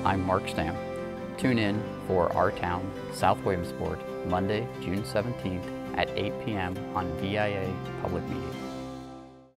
I'm Mark Stamm. Tune in for Our Town, South Williamsport, Monday, June 17th at 8 p.m. on VIA Public Media.